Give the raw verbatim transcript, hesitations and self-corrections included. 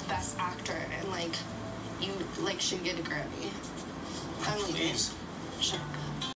Best Actor, and like, you like should get a Grammy. I'm leaving. Please. Shut up.